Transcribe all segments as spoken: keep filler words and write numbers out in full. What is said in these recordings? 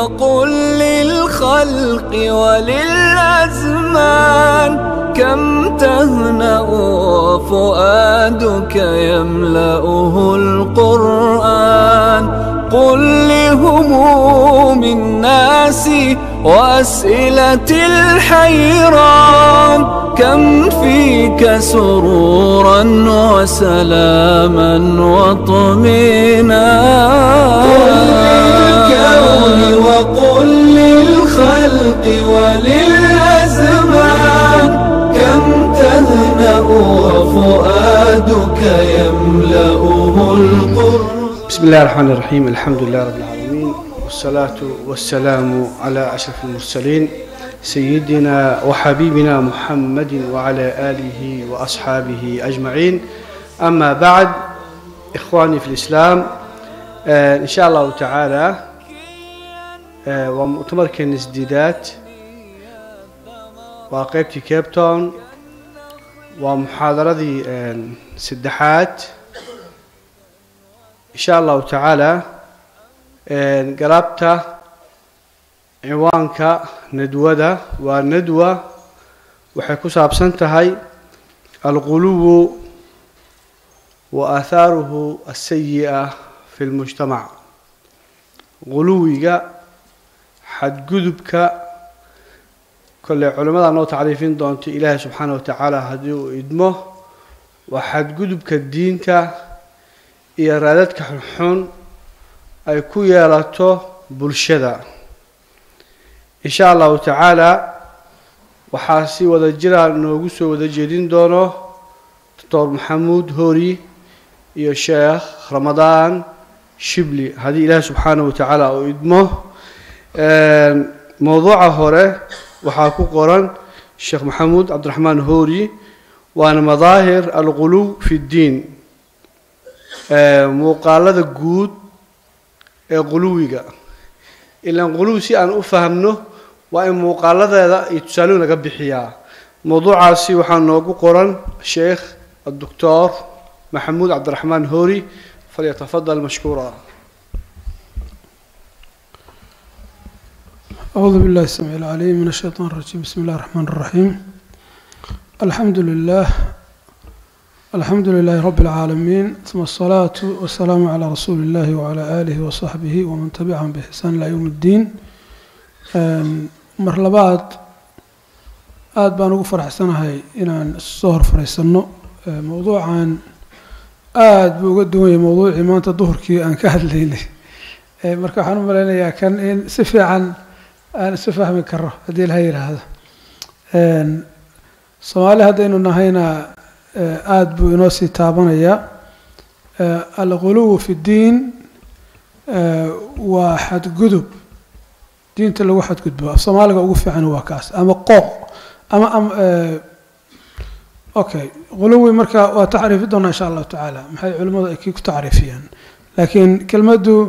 وقل للخلق وللأزمان كم تهنأ وفؤادك يملأه القرآن. قل لهموم الناس وأسئلة الحيران كم فيك سرورا وسلاما واطمئنانا. قل للكون وقل للخلق وللأزمان كم تهنأ وفؤادك يملأه القرآن. بسم الله الرحمن الرحيم. الحمد لله رب العالمين، والصلاة والسلام على أشرف المرسلين سيدنا وحبيبنا محمد وعلى آله وأصحابه أجمعين. أما بعد، إخواني في الإسلام، آه إن شاء الله تعالى آه ومؤتمر كنس ديدات وقيبتي كيبتون ومحاضرة دي آه سدحات إن شاء الله تعالى آه قرابته ciwaanka nadwada waa nadwa waxay ku saabsan tahay alquluw wa athaaruhu as-sayyi'a fi al-mujtama'. quluwiga xadgudubka kale culimada noo tacriifin doonto Ilaahay subhanahu wa ta'ala hadii uu idmo waa xadgudubka diinta iyo raadadka xun ay ku yeelato bulshada. إن شاء الله تعالى وحاسي وذا جرى نوجس وذا جدين دونه دكتور محمود هوري يا شيخ رمضان شبلي هذه إله سبحانه وتعالى وإدمه موضوع هوره وحاكو قرن الشيخ محمود عبد الرحمن هوري وأنا مظاهر الغلو في الدين مقالة جود غلوية إلا غلو سي أن أفهمه وإن مقالة يتسألون قبحيا. موضوع عاسي وحان نوغو قرن الشيخ الدكتور محمود عبد الرحمن هوري فليتفضل مشكورا. أعوذ بالله السميع العليم من الشيطان الرجيم. بسم الله الرحمن الرحيم. الحمد لله الحمد لله رب العالمين، ثم الصلاة والسلام على رسول الله وعلى آله وصحبه ومن تبعهم بإحسان إلى يوم الدين. مرلبات آد بان ugu faraxsanahay inaan soo hor fariisano mowduucan aad buu uga duwan yahay mowduucii maanta duhurkii aan ka hadlaynay. marka waxaan u maleynayaa kan in si fiican aan isu fahmi karo haddii la yiraahdo. Soomaali haddaynu nahayna aad buu inoo sii taabanaya. alghuluw fi diin waa xadgudub diinta lagu xadgudbo. Soomaaliga ugu fiican waa kaas ama qooq ama am okay غلوي marka waa tacriif doona insha Allah ta'ala maxay culimadu ay ku tacriifiyaan. laakiin kelmadu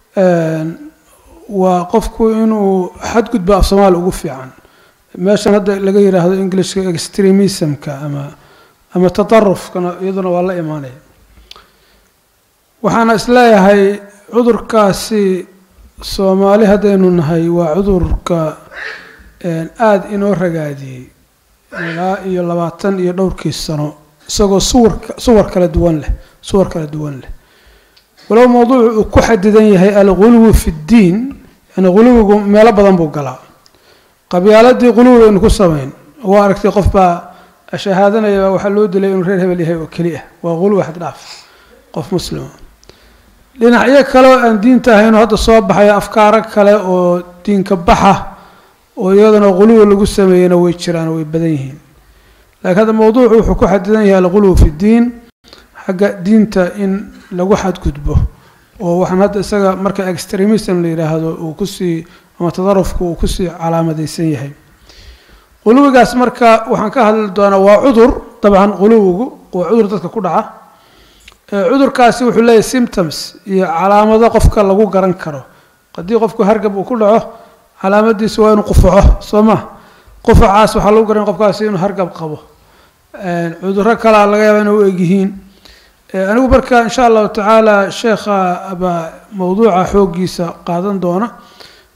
waa qofku inuu xadgudbo af Soomaali ugu fiican. meeshan hadda laga yiraahdo English extremism ka ama ama tatarruf kana iyaduna waa la iimaanay. waxaana isleeyahay cudurkaasi Soomaali hadaynu nahay waa cudurka aad inoo ragaadiyay ilaa iyo labaatan iyo dhowrkii sano isagoo suwar suwar kala duwan leh suwar kala duwan leh. walaw mawduucu ku xadidan yahay al-ghuluw fi ad-din, yani ghuluwgu meelo badan buu galaa. qabyaaladii ghuluwga in ku sameyn waa aragtay qof baa shahaadanaya waxa loo dilay inuu reer hebel yahay oo kaliya waa ghuluw xad dhaaf qof muslim. dhinacyo kale oo aan diinta ahayn hadda soo baxay afkaar kale oo diinka baxa oo iyadana ghuluw lagu sameeyana way jiraan way badan yihiin. laakiin hada mawduucu wuxuu ku xadidan yahay al-ghuluw fi diin, xagga diinta in lagu xadgudbo oo waxaan hadda isaga marka extremism la yiraahdo uu ku sii ama tadarrufku uu ku sii calaamadaysan yahay. ghuluwgaas marka waxaan ka hadli doonaa waa cudur. dabcan ghuluwgu waa cudur dadka ku dhaca. cudurkaasi wuxuu leeyahay symptoms iyo calaamado qofka lagu garan karo. qadii qofku hargab uu ku dhaco calaamadiisu waa inuu qufaco sooma qufacaas waxa lagu garan qofkaasi inuu hargab qabo. een cudurro kale laga yaabaa inuu eegyihiin. anigu marka insha Allah ta'ala sheekha aba mawduuca xoogiisa qaadan doona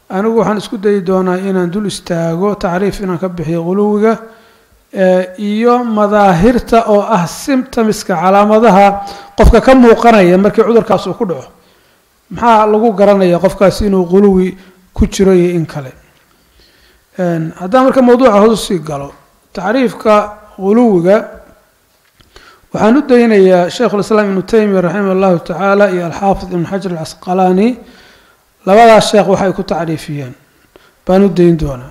anigu waxaan isku dayi doonaa inaan dul istaago tacriif inaan ka bixiyo quluwiga iyo madaahirta oo ah symptomska calaamadaha qofka ka muuqanaya markii cudurkaas uu ku dhaco maxaa lagu garanaya qofkaas inuu quluwi ku jiro iyo in kale haddaan marka mawduuca hoos sii galo tacriifka quluwiga waxaan u daynayaa sheekhu lislaam ibnu taymiya raximah allahu tacaala iyo alxaafid ibnu xajar alcasqalaani labadaas sheekh waxay ku tacriifiyeen baan u dayn doonaa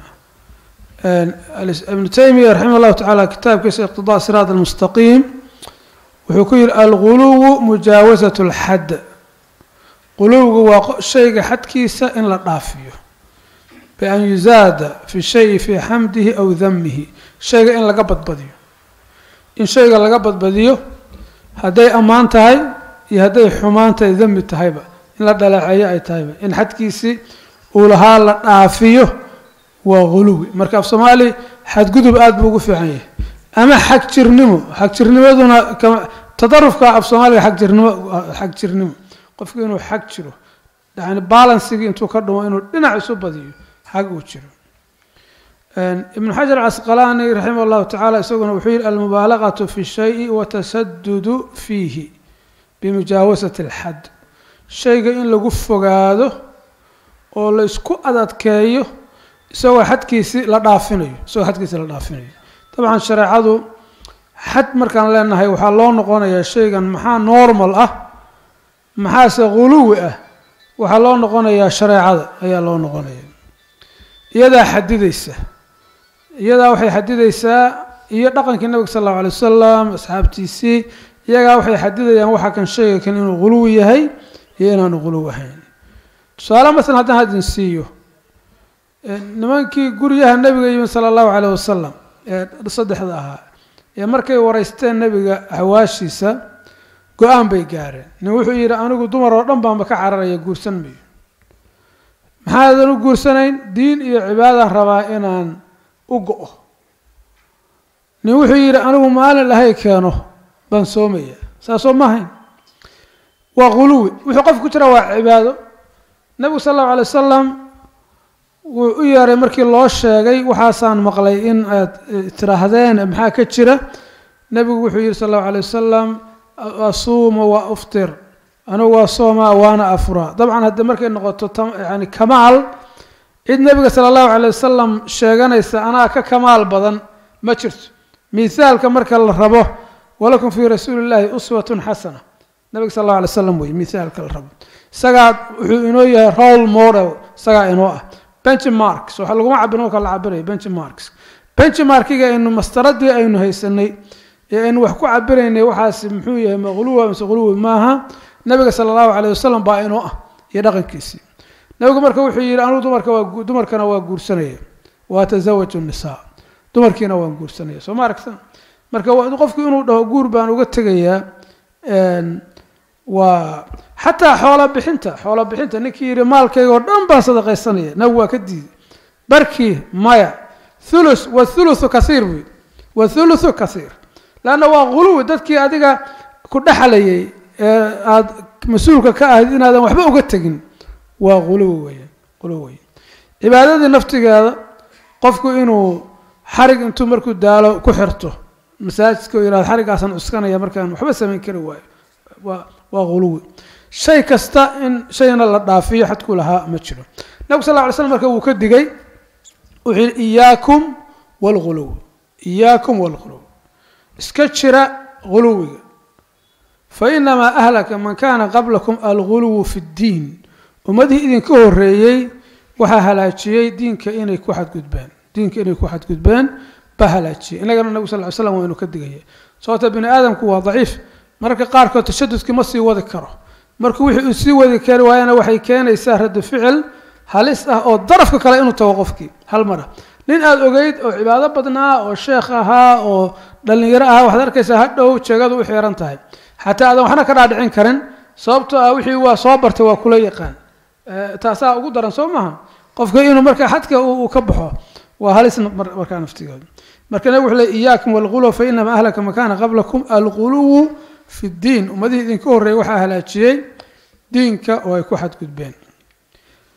ibnu taymiya raximah allahu tacaala kitaabkiisa iqtidaa siraat almustaqiim wuxuu ku yihi alguluwu mujaawasat alxadd quluwigu waa shayga xadkiisa in la dhaafiyo bian yuzaada fi shayi fii xamdihi aw damihi shayga in laga badbadiyo in shayga laga badbadiyo hadday ammaan tahay iyo hadday xumaan tahay dami tahayba in la dhaleeceeyo ay tahayba in xadkiisii uu lahaa la dhaafiyo waa quluwi marka af soomaali xadgudub aada buu ugu fiican yahay ama xagjirnimo xagjirnimaduna tadarufka af soomaaliga xagjirnimo xagjirnimo qofku inuu xag jiro yani balansigii intuu ka dhumo inuu dhinac isu badiyo xag uu jiro ibnu xajar casqalaani raximah allahu tacaala isaguna wuxuu yihi almubaalaqatu fi shayi watasadudu fiihi bimujaawasati alxad shayga in lagu fogaado oo la isku adadkeeyo isagoo xadkiisii la dhaafinayo isagoo xadkiisii la dhaafinayo dabcan shareecadu xad markaan leenahay waxaa loo noqonayaa shaygan maxaa normal ah maxaase quluwi ah waxaa loo noqonayaa shareecada ayaa loo noqonaya iyadaa xadidaysa iyadaa waxay xadidaysaa iyo dhaqankii nabiga sal allahu alay wasalam asxaabtiisii iyagaa waxay xadidayaan waxa kan shayga kan inuu quluwi yahay iyo inaanu quluwi ahayn tusaale masalan haddaan hadin siiyo nimankii guryaha nabiga yimid sala allahu caleyh wasalam ee saddexda ahaa ee markay wareysteen nabiga hawaashiisa go-aan bay gaareen nin wuxuu yidhi anigu dumar oo dhan baanba ka cararaya guursan mayo maxaadan u guursanayn diin iyo cibaadaan rabaa inaan u go-o nin wuxuu yidhi anigu maalin lahay keeno baan soomaya saasoo ma ahayn waa quluwi wuxuu qofku ku jira waa cibaado nabigu sal allahu alay wasalam wuu u yeeray markii loo sheegay waxaasaan maqlay in aad tiraahdeen maxaa ka jira nabigu wuxuu yihi sal allahu alay wasalam asuuma wa uftir anigu waa soomaa waana afuraa dabcan haddii markay noqoto yani kamaal cid nabiga sala allahu alay wasalam sheeganaysa anaa ka kamaal badan ma jirto mithaalka marka la rabo walakum fii rasuuli illahi uswatun xasana nabiga sal allahu alay wasalam wey mithaalka la rabo isagaa wuxuu inoo yahay role model isagaa inoo ah benchmarks waxa laguma cabiro marka la cabirayo benchmarks benchmarkiga aynu mastaradii aynu haysanay ee aynu wax ku cabiraynay waxaas muxuu yahay maqluwa mise quluwi maaha nabiga sala allahu calayh wasalam baa inoo ah iyo dhaqankiisii nabigu marka wuxuu yidhi anigu dumarka waa dumarkana waa guursanaya waa tasawaju nisaa dumarkiina waan guursanaya soo ma aragtan marka qofku inuu dhaho guur baan uga tegayaa waa xataa xoola bixinta xoola bixinta ninkii yidhi maalkayga oo dhan baan sadaqaysanaya nabigu waa ka diiday barkii maya thulus wathuluthu kasiir buu yidhi wathuluthu kasiir lanna waa quluwi dadkii adiga ku dhexlayay ee aada mas-uulka ka ahayd inaadan waxba uga tegin waa quluwi weeyaan quluwi weya cibaadadii naftigeeda qofku inuu xarig intuu markuu daalo ku xirto masaajidka oo yihahdo xariggaasaan cuskanaya markaan waxba samayn kari waayo waa waa quluwi shay kasta in shayna la dhaafiyo xadku lahaa ma jiro nabigu sal lla alay slam marka wuu ka digay wuxuu yihi iyaakum walghuluw iyaakum walghuluw iska jira غuluwiga fainamaa ahlaka man kana qablakum alguluwu fi اddiin ummadihii idinka horeeyey waxaa halaajiyey diinka inay ku xadgudbeen diinka inay ku xadgudbeen baa halaajiyey inagana nabigu sal ly slam waa inu ka digaya sababta bini aadamku waa daciif mararka qaarkood tashadudki ma sii wadi karo markuu wixii uu sii wadi kari waayana waxay keenaysaa radi ficil halis ah oo darafka kale inuu tago qofkii hal mara nin aada ogeyd oo cibaado badnaa oo sheekh ahaa oo dhalinyaro ahaa waxaad arkaysaa hadhow jeegadu u xiran tahay xataa aadan waxna ka dhaadhicin karin sababtoo ah wixii waa soo bartay waa kula yaqaan taasaa ugu daran soo maaha qofka inuu markaa xadka uu ka baxo waa halis markaa naftigooda marka nabigu wuxuu leey iyaakum walghuluw fa inamaa ahlaka man kana qablakum alguluwu fi ddiin ummadihii idinka horreeyay waxaa halaajiyey diinka oo ay ku xadgudbeen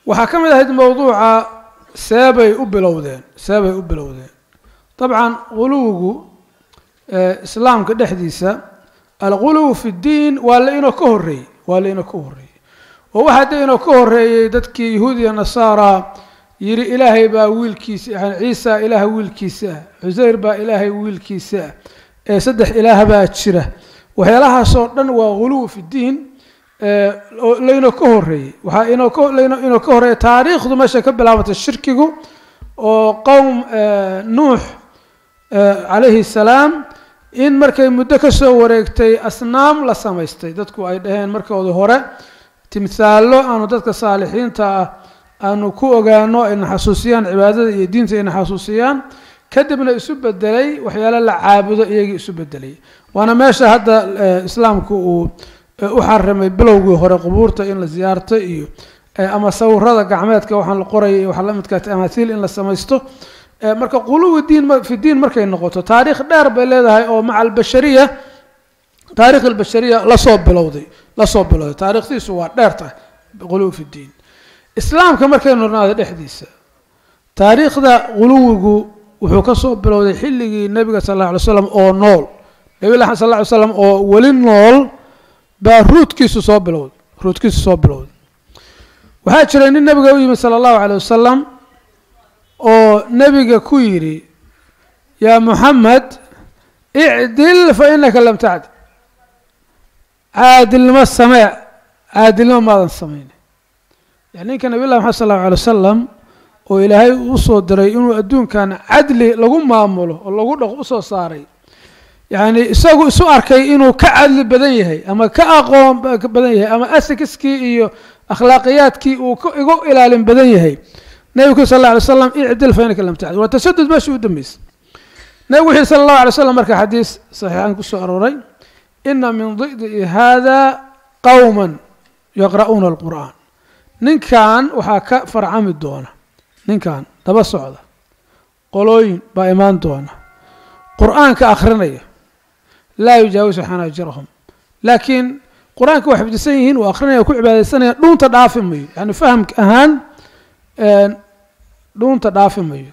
وحكم هذا الموضوع سابي وبلودين سابي وبلودين طبعا غلوه إسلام كده حديثة الغلو في الدين ولا إنه كهري ولا إنه كهري وواحد إنه كهري دتك يهودي النصارى يري إلهي با ويل كيس يعني عيسى إله ويل كيسة عزير با إلهي ويل كيسة سدح إله با تشره وحيالها صورنا وغلو في الدين لينو كهري وها إنه كه لينو إنه كهري تاريخ ذو ماشى كبلامة الشرك جو وقوم نوح عليه السلام إن مركي مدكسو وريكتي أصنام لسمايستي دتكو أي دهين مركو ظهره تمثاله أنو دتك صالحين تا أنو كو أجانو إن حسوسيان عبادة الدين إن حسوسيان كدبنا يسب الدلي وحيالا العابد يجي يسب الدلي وأنا ماشى هذا الإسلام كو أحرم بلوغ هره قبورته إن لزيارته إيو أما صور هذا قعمتك وحن القرية وحلمتك تماثيل إن لسمايسته مركا قلوب الدين في الدين مركا النقطة تاريخ دار بلادها أو مع البشرية تاريخ البشرية لا صوب بلودي لا صوب بلودي تاريخ ذي سوى دارته قلوب في الدين إسلام كمركا نورنا هذا الحديث تاريخ ذا قلوبه وحكى صوب بلودي حلي النبي صلى الله عليه وسلم أو نول النبي صلى الله عليه وسلم أو ولين نول بروت كيسو صوب بلود روت كيسو صوب بلود وهاجر إن النبي صلى الله عليه وسلم أو نبي كويري يا محمد اعدل فإنك لم تعدل عادل ما السماء عادل ما السمين يعني كان نبي الله محمد صلى الله عليه وسلم وإلهي وصو دري إنه الدون كان عدل لغو مامله ولغو لغو صاري يعني سو سو أركي إنه كعدل بدنيه أما كأقوم بدنيه أما أسكسكي إيو أخلاقيات كي ويقو إلى بدنيه نبي صلى الله عليه وسلم اعدل فإنك لم تعدل وتشدد ماشي ودميس نبي صلى الله عليه وسلم مركا حديث صحيح عنك السؤال إن من ضئد هذا قوما يقرؤون القرآن نين كان وحاكا فرعام الدونة نين كان تبصوا هذا قولوين بإيمان دونة قرآن كآخرية لا يجاوز حناجرهم لكن قرآن كواحد بجسيهين وآخرين يكون عبادة السنة دون تضعف مي يعني فهم أهان دون تضعف مي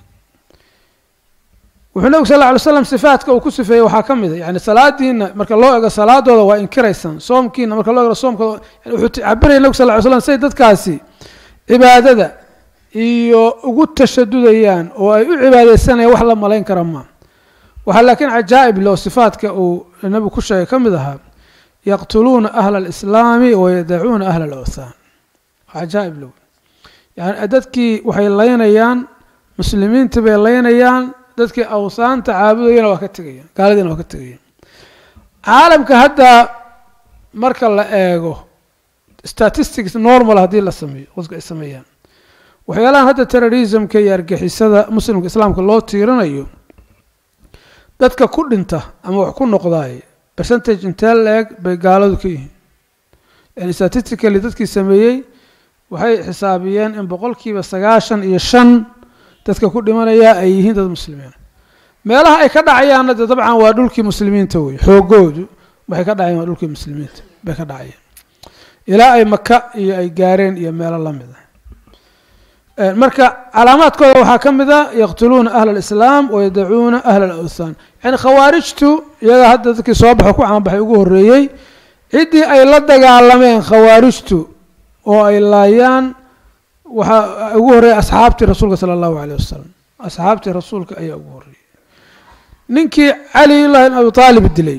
وحنا صلى الله عليه وسلم صفاتك وكسفه وحاكم يعني صلاة دين مرك الله يقول صلاة ولا وإن كريسان صوم كينا مرك الله يقول صوم يعني عبري الله صلى الله عليه وسلم سيدت كاسي عبادة ده يوجد تشدد أيان وعبادة السنة وحلا ملاين كرمان ولكن عجائب لو صفاتك والنبي كل شيء كم ذهب يقتلون أهل الإسلام ويدعون أهل الأوثان عجائب له يعني أدتك وحي اللين أيان مسلمين تبي اللين أيان أدتك أوثان تعابدين وكتجين قالدين وكتجين عالم كهذا مركل لا إيجو statistics normal هذه اللي سمي وزق اسميان وحيلا هذا terrorism كي يرجع حسدا مسلم الإسلام كله تيران أيو dadka ku dhinta ama wax ku noqday percentage inta leeg bay gaaladu ka yihiin yani statistically dadkii sameeyay waxay xisaabiyeen in boqolkiiba sagaashan iyo shan dadka ku dhimanaya ay yihiin dad muslimiin meelaha ay ka dhacayaan dabcan waa dhulkii muslimiinta way xoogoodu waxay ka dhacayaan dhulkii muslimiinta bay ka dhacayaan ilaa ay Makka iyo ay gaareen iyo meelo la mid ah marka calaamaadkooda waxaa ka mid ah yaqtuluuna ahla alislaam wayadacuuna ahla alawthaan yani khawaarijtu iyaga hadda dadkii soo baxo ku caanbaxay ugu horreeyey ciddii ay la dagaalameen khawaarijtu oo ay laayaan waxaa ugu horreeyay asxaabtii rasuulka sala allahu calayh wasalam asxaabtii rasuulka ayaa ugu horreeyey ninkii cali ibn abi taalib dilay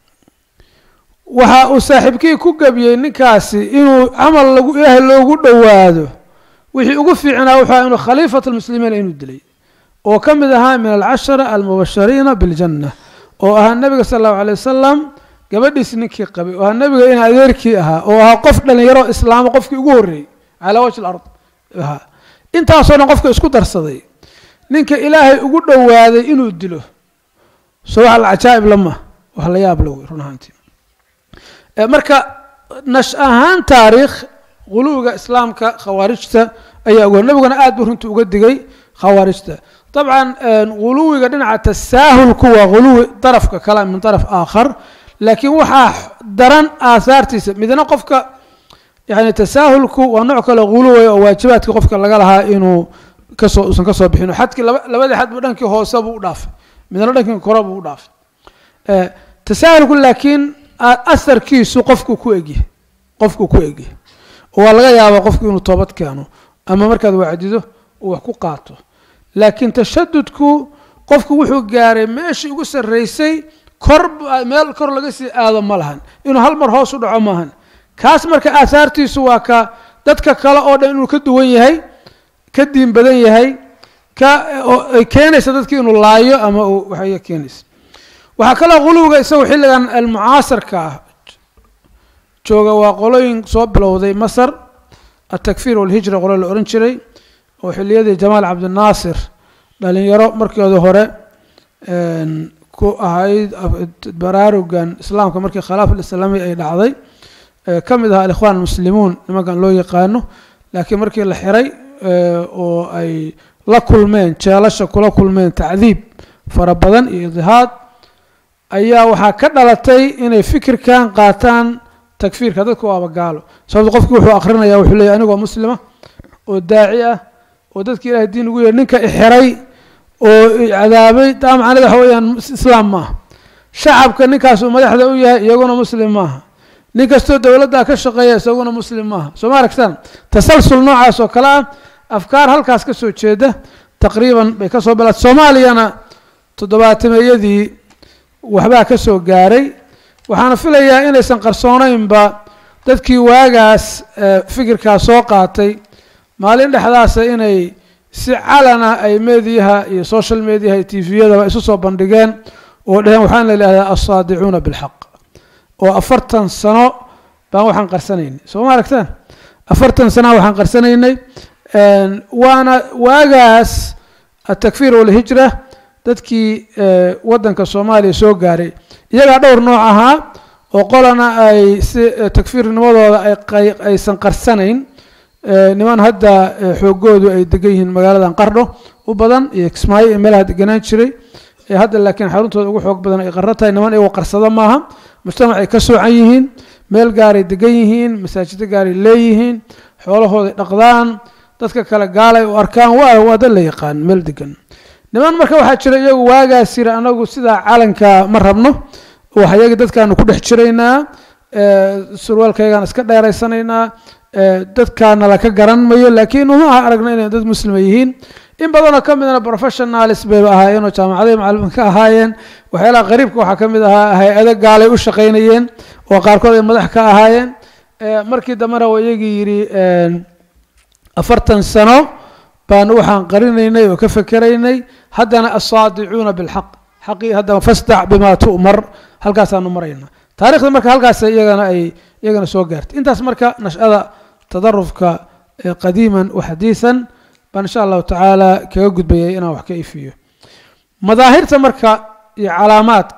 waxa uu saaxiibkii ku gabiyey ninkaasi inuu camal lagu ilaahay loogu dhowaado وحي أقفعنا وحا إنه خليفة المسلمين إنه دلي وكمدها من العشرة المبشرين بالجنة وها النبي صلى الله عليه وسلم قبل سنكي قبل وها النبي إن أذيركي أها وها قفنا يرى إسلام قفك يقوري على وجه الأرض ها أنت أصلا قفك اسكتر صدي نينك إلهي أقول له هذا إنه دلو سواء العجائب لما وهلا يابلو رنهانتي مركا نشأهان تاريخ غلوغا إسلامك خوارجته أي أقول نبغى نأد برهنت وقدقي خوارجته طبعا غلوغا دنعة التساهل كوا غلو طرفك كلام من طرف آخر لكن وحا درن آثار تيس مدنا قفك يعني تساهلك ونوع كلا غلو وواجباتك قفك لقى لها إنه كسو سن كسو بحينه حتى لبدي حد بدنك هو سبوا ضعف من لدنك كراب وضعف أه تساهلك لكن أثر كيس قفك كويجي قفك كويجي والله يا وقفك إنه طابت كانوا أما مركز وعدده وحكو قاطه لكن تشددك قفك وحو جاري ماشي يقص الرئيسي كرب مال كر لقيسي هذا ملهن إنه هالمر هو صدع عمهن كاس مركز آثارتي سواك دتك كلا أودا إنه كدوين هاي كدين بدن هاي كا كينس دتك إنه لايو أما وحيا كينس وحكلا غلوة يسوي حلا المعاصر كا جوجا وقولين صوب لوذي مصر التكفير والهجرة قولوا الأورنجري وحلية جمال عبد الناصر لأن يرى مركز هراء كو هاي براروجان إسلام كمركز خلاف الإسلامي أي لعضي كم إذا الإخوان المسلمون لما كان لو يقانو لكن مركز الحري أو أي لا كل من شالش كل كل من تعذيب فربضن إضهاد أيها وحكذا لتي إن فكر كان قاتان تكفير كذا كوا بقاله سواء قفك وحو آخرنا يا وحلي أنا ومسلمة والداعية ودتك إلى الدين يقول إنك إحري وعذابي تام على حويان إسلام ما شعب كنكاس وما يحدا وياه يقولون مسلم ما نكستو دولة ذاك الشقية يقولون مسلم ما سو ما ركتان تسلسل نوع سو كلام أفكار هالكاس كسو تشيده تقريبا بكسو بلد سومالي أنا تضبط يدي وحبا كسو جاري وحنا في ليا إن إنسان قرصونين با تذكي واجاس فكر كاسوقاتي مالين لحظة إني سعلنا أي ميديها أي سوشيال ميديا أي تيفيا ده إسوسو بندقان ولهم وحنا لله الصادعون بالحق وأفرتن سنة بقوا حن قرصنين سو ما ركتان أفرتن سنة وحن قرصنين وأنا واجاس التكفير والهجرة dadkii wadanka Soomaaliya soo gaaray iyaga dhowr nooc aha oo qolana ay si takfiirnimadooda ay aysan qarsanayn niman hadda xoogoodu ay degan yihiin magaaladan Qardho u badan iyo Kismaayo meelaha deganaan jiray hadda laakiin xaruntooda ugu xoog badan ay qarratay niman ay qarsada maaha mujtamac ay ka soocan yihiin meel gaar ay degan yihiin masaajid gaar ay leeyihiin xoolahooda dhaqdaan dadka kala gaalay oo arkaan waa wada la yaqaan meel degan niman marka waxa jira iyagu waagaas sir anagu sida calanka ma rabno waxa iyaga dadkaanu ku dhex jiraynaa ee surwaalkaygan iska dheeraysanayna ee dadkaana la ka garan mayo laakiin uma aragna inay dad muslimiin yihiin in badan ka mid ah professionals bay ahaayeen oo jaamacadaha macallin ka ahaayeen waxyaalaha qariibka waxa kamid ahaa hay'ado gaalay u shaqeynayeen oo qaarkood ay madax ka ahaayeen ee markii damana way iyagii yiri afartan sano بان وحان قرينيني وكفكريني هدنا الصادعون بالحق حقي هذا فاستع بما تؤمر هل كاسا نمرينا تاريخ المركة هل كاسا يغانا اي يغانا سو غارت انت اسمركا نشأة تدرفك قديما وحديثا بان شاء الله تعالى كيوجد بينا وحكي فيه مظاهر تمركا علاماتك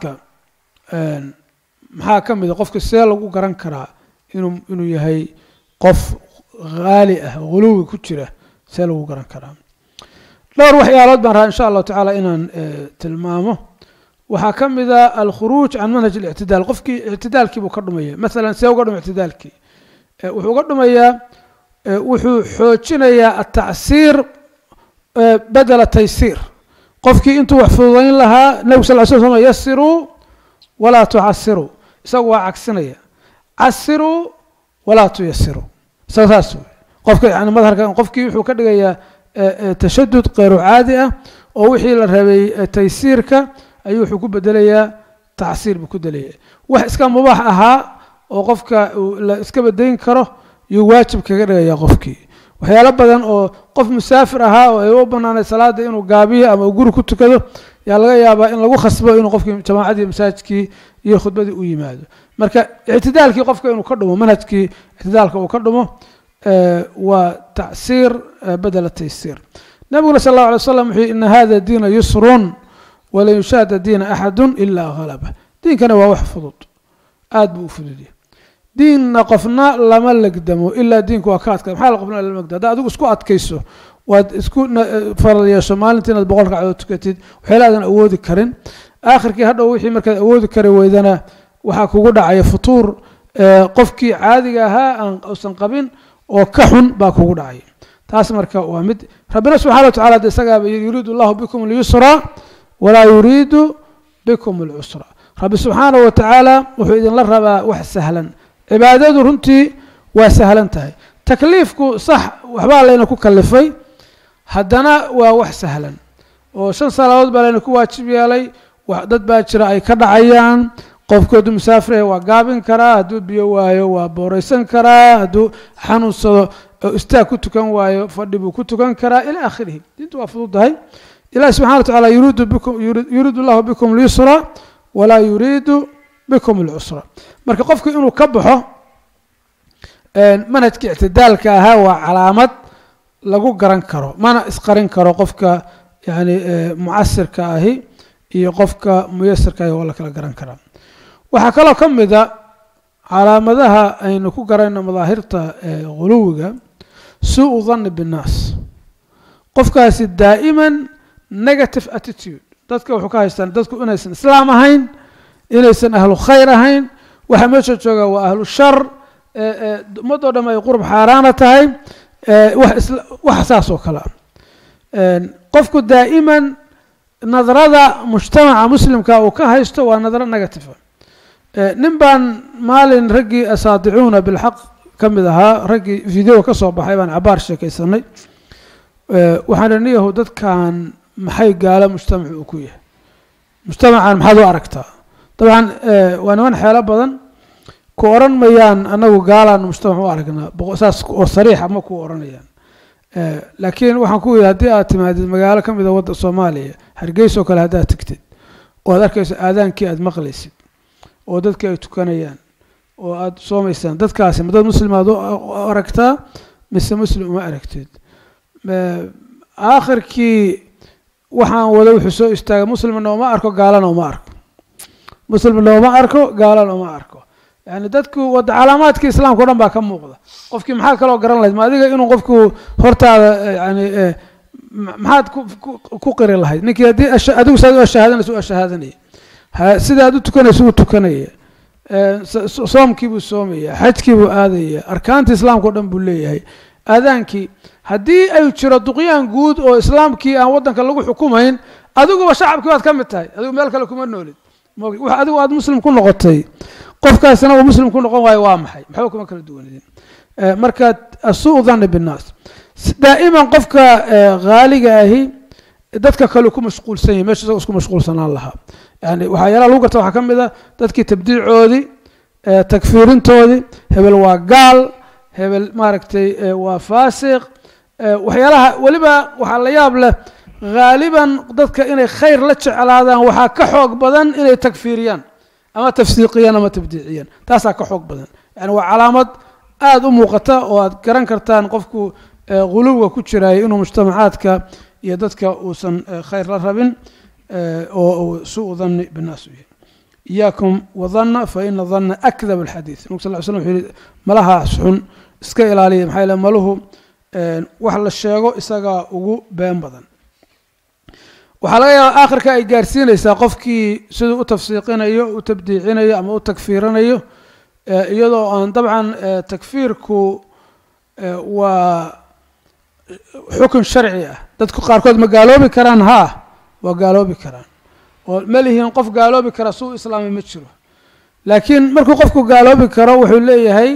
maxaa kamid qofka see lagu garan karaa inuu inuu yahay qof غالي ah غلو ku jira سلو قرن كلام لا روح يا رب إن شاء الله تعالى إن تلمامه وحكم إذا الخروج عن منهج الاعتدال قفكي اعتدالك بقدمية مثلا سوى قدم اعتدالك وحو قدمية وحو حوجنا التعسير بدل التيسير قفكي أنتوا محفوظين لها نوصل العسول يسروا ولا تعسروا سوى عكسنا عسروا ولا تيسروا سوى قفك يعني مثلا قفك وحو كدغيا تشدد غير عادي او وحي لا ربي تيسيرك ايو وحو كبدليا تعسير بكدليا wax iska mubaax aha oo qofka la iska badeyn karo iyo waajib kaga dhigaya qofkii waxyaalo badan oo qof musaafir aha oo ay u banaanay salaada inuu gaabiyo ama guri ku tukado yaa laga yaabaa in lagu khasbo inuu qofkii jamaacadii masaajidkii iyo khudbadii u yimaado marka i'tidaalkii qofka inuu ka dhumo manhajkii i'tidaalka uu ka dhumo وتعسير بدل التيسير نبي صلى الله عليه وسلم إن هذا الدين يسر ولا يشاد دين أحد إلا غلبه دين كان هو حفظت آدم فدي دين نقفنا لما لقدمه إلا دين كواكات كم حال قفنا للمقداد هذا اسكو أتكيسه واسكو فرض يا شمال انت بقولك على تكتيد وحيلا أود كرين آخر كي هذا وحي مركز أود كرين وإذا وحا كوغو دعايا فطور qofkii caadiga ahaa aan uusan qabin oo ka xun baa kugu dhacay taas marka waa mid rabbina subxaanahu wa tacaala isagaa yuriidu allahu bikum alyusra walaa yuriidu bikum alcusra rabbi subxaanahu wa tacaala wuxuu idinla rabaa wax sahlan cibaadadu runtii waa sahlan tahay takliifku sax waxbaa layna ku kalifay haddana waa wax sahlan oo shan salaadood baa layna ku waajib yeelay dad baa jira ay ka dhacayaan qofkoodu musaafir waa gaabin karaa hadduu biyo waayo waa booraysan karaa hadduu xanuunsado istaag ku tukan waayo fadhi buu ku tukan karaa ila aakhirihi diintu waa fududahay ilaahi subxana wa tacaala yuriidu bikum yuriidu allahu bikum alyusra walaa yuriidu bikum alcusra marka qofku inuu ka baxo manhajka ictidaalka ahaa waa calaamad lagu garan karo mana isqarin karo qofka yani mucasirka ahi iyo qofka muyasirka ahi waa la kala garan karaa waxaa kaloo ka mid a calaamadaha aynu ku garayno madaahirta guluwiga suu dhanni binnaas qofkaasi daa'iman negative attitude dadka wuxuu ka haystaan dadku inaysan islaam ahayn inaysan ahlu khayr ahayn waxa meesha jooga waa ahlu shar ummadoo dhan ay qurb xaaraana tahay wax saas oo kale qofku daa'iman nadrada mujtamaca muslimka uu ka haysto waa nadro negative nin baan maalin raggii asaadicuuna bilxaq ka mid ahaa raggii video ka soo baxay baan cabaar sheekaysanay waxaan niyahu dadkan maxay gaalo mujtamacu uu ku yahay mujtamacan maxaad u aragtaa dabcan waa niman xeelo badan ku oran mayaan anagu gaalaan mujtamac u aragnaa saas oo sariixa ma ku oranayaan laakiin waxaan ku yidhi haddii aad timaadid magaalo ka mid a wadda soomaaliya hargeysa oo kale haddaad tegtid oo aad arkayso aadaankii aad maqlaysid oo dadka ay tukanayaan oo aad soomaysaan dadkaasi ma dad muslimaad u aragtaa mise muslim uma aragtid aakhirkii waxaan wada wuxuu soo istaagay muslimna uma arko gaalana uma arko muslimna uma arko gaalana uma arko yani dadku wada calaamaadkii islaamka o dhan baa ka muuqda qofkii maxaa kaloo garan lahayd ma adiga inuu qofku hortaada yani maxaad ku qiri lahayd ninkii haddii adigu saad u ashahaadanaysa u ashahaadanaya sida aad u tukanaysa uu tukanaya soomkii buu soomaya xajkii buu aadaya arkaantii islaamka o dhan buu leeyahay aadaankii haddii ay jiro duqyaan guud oo islaamkii aan waddanka lagu xukumayn adiguba shacabkii waad ka mid tahay adigu meel kale kuma noolid adigu aad muslim ku noqotay qofkaasina uu muslim ku noqon waayo waa maxay maxba kuma kala duwanidin marka asuu dhanni binnaas daa'iman qofka haaliga ahi dadka kale ku mashquulsan yahay meesha isagoo isku mashquulsanaan lahaa yani waxyaalaha lagu garta waxaa ka mid a dadkii tabdiicoodii takfiirintoodii hebel waa gaal hebel maaragtay waa faasiq waxyaalaha weliba waxaa la yaab leh haaliban dadka inay khayr la jeclaadaan waxaa ka xoog badan inay takfiiriyaan ama tafsiiqiyaan ama tabdiiciyaan taasaa ka xoog badan yani waa calaamad aada u muuqata oo aad garan kartaan qofku guluwga ku jiraayo inuu mujtamacaadka iyo dadka uusan khayr la rabin oo suu dhanni binnaas u yahay iyaakum wadanna fa ina dhanna akdab alxadiid nabig sal ly slam wuxuu yihi malahaas xun iska ilaaliya maxaa yeele maluhu wax la sheego isagaa ugu been badan waxaa laga yaabaa aakhirka ay gaarsiinaysaa qofkii siduu u tafsiiqinayo u tabdiicinayo ama u takfiiranayo iyadoo aan dabcan takfiirku waa xukun sharci ah dadku qaarkood ma gaaloobi karaan haa waa gaaloobi karaan oo ma lihiin qof gaaloobi kara suu islaami ma jiro laakiin markuu qofku gaaloobi karo wuxuu leeyahay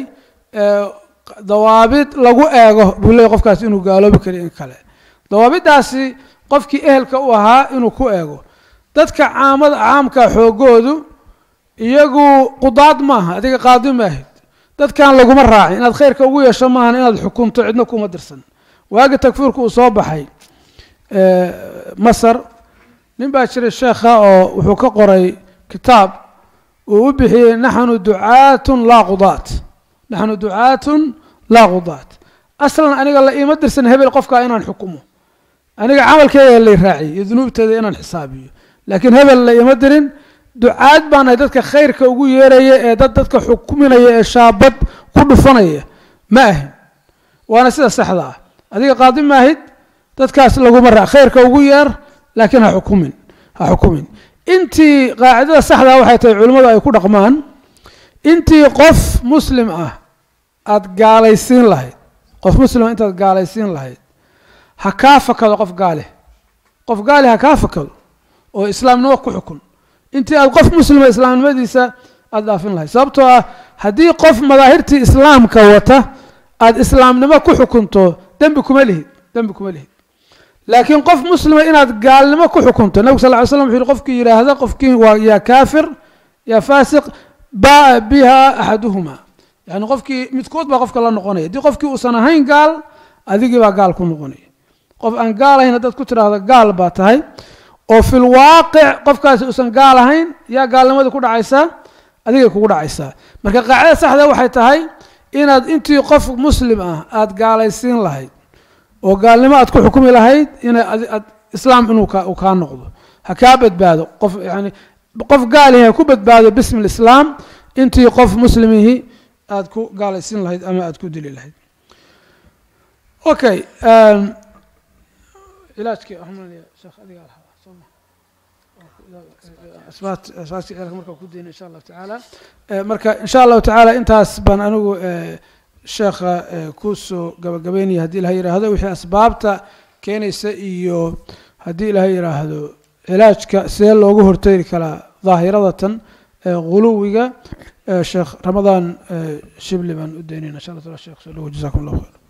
dawaabid lagu eego buu leeyahay qofkaas inuu gaaloobi karo in kale dawaabidaasi qofkii ehelka u ahaa inuu ku eego dadka caamada caamka xoogoodu iyagu qudaad maaha adiga qaadi maahid dadkan laguma raacin inaad khayrka ugu yeesho maahan inaad xukunto cidna kuma dirsan waagi takfiirku uu soo baxay masar nin baa jiray sheekha oo wuxuu ka qoray kitaab uu u bixiyey naxnu ducaatun laa qudaat naxnu ducaatun laa qudaat aslan aniga la iima dirsan hebel qofkaa inaan xukumo aniga camalkeeda lay raaciyo iyo dunuubteeda inaan xisaabiyo laakiin hebel la iima dirin ducaad baanahay dadka khayrka ugu yeeraya ee dad dadka xukuminaya ee shaabad ku dhufanaya ma ahin waana sida saxda ah adiga qaadi maahid dadkaas laguma raac khayrka ugu yeer laakiin ha xukumin ha xukumin intii qaacidada saxda waxay tahay culimmadu ay ku dhaqmaan intii qof muslim ah aada gaalaysiin lahayd qof muslima intaad gaalaysiin lahayd ha kaa fakado qof gaale qof gaale ha kaa fakado oo islaamnimo ku xukun intii aad qof muslima islaamnimadiisa aada dhaafin lahayd sababtoo ah haddii qof madaahirtii islaamka wata aada islaamnimo ku xukunto dembi kuma lihid dembi kuma lihid laakiin qof muslima inaad gaalnimo ku xukunto nabigu sal ly slam wuxuu yihi qofkii yidhaahda qofkii waa yaa kaafir yaa faasiq baa biha axaduhuma yani qofkii midkood baa qofka la noqonaya haddii qofkii uusan ahayn gaal adigii baa gaal ku noqonaya qof aan gaal ahayn haddaad ku tidhaahdo gaal baa tahay oo fil waaqic qofkaasi uusan gaal ahayn yaa gaalnimada ku dhacaysaa adigay kugu dhacaysaa marka qaacida saxda waxay tahay inaad intii qof muslim ah aada gaalaysiin lahayd oo gaalnimo aad ku xukumi lahayd ina islaam inuu uu kaa noqdo ha kaa badbaado qof yani qof gaalihi ha ku badbaado bismi lislaam intii qof muslimihi aada ku gaalaysiin lahayd ama aada ku dili lahayd okay ilaajkii sheekh adiga asbaat asaaski marka ku deena insha Allah taala marka insha Allah taala intaas baan anigu sheekha ku soo gabagabeynaya haddii ilahay yiraahdo wixii asbaabta keenaysa iyo haddii ilahay yiraahdo cilaajka sidee loogu hortegi karaa ظاهرة غلوية شيخ رمضان شبلي من أدينين إن شاء الله تعالى الشيخ جزاكم الله خير.